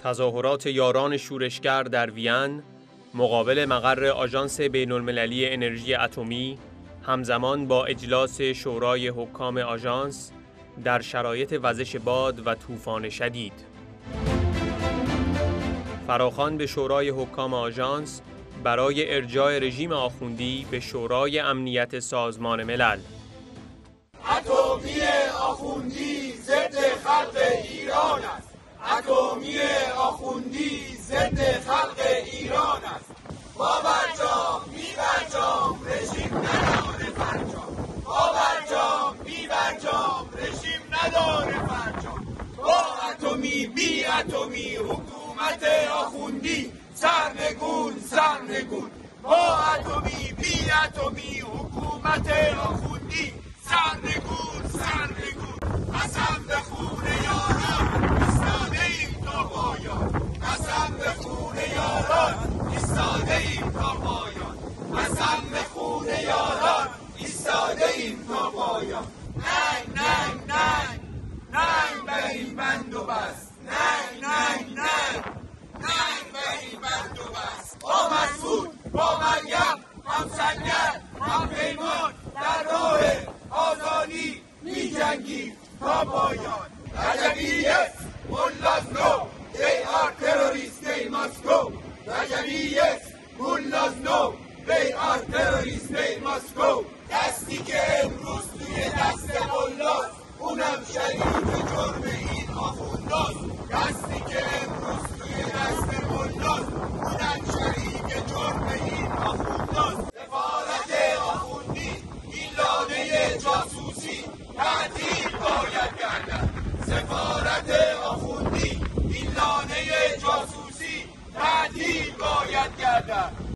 تظاهرات یاران شورشگر در وین مقابل مقر آژانس بین‌المللی انرژی اتمی همزمان با اجلاس شورای حکام آژانس در شرایط وزش باد و طوفان شدید. فراخوان به شورای حکام آژانس برای ارجاع رژیم آخوندی به شورای امنیت سازمان ملل. اتمی آخوندی ضد خلق ایران است. اتمی آخوندی ضد خلق ایران است. با برجام بی برجام رژیم نداره فرجام. با برجام بی برجام رژیم نداره فرجام. با اتمی بی اتمی حکومت آخوندی سرنگون سرنگون. با اتمی بی اتمی حکومت آخوندی سرنگون سرنگون. قسم به خون یاران ایستاده ایم تا پایان. قسم به خون یاران ایستاده ایم تا پایان. قسم به خون یاران ایستاده ایم تا پایان. ننگ ننگ ننگ ننگ بر این بند و بس. ننگ ننگ ننگ ننگ بر این بند و بس. با مسعود با مریم هم سنگر هم پیمان در راه آزادی می جنگیم تا پایان. رجبیت mullahs no, they are terrorists, they must go. رجبیت mullahs no, they are terrorists, they must go. دستی که امروز توی دست ملاست اونم شریک جرم این آخونداست. دستی که امروز توی دست ملاست اونم شریک جرم این آخونداست. سفارت آخوندی این لانه جاسوسی تعطیل باید گردد. سفارت آخوندی این لانه جاسوسی تعطیل باید گردد.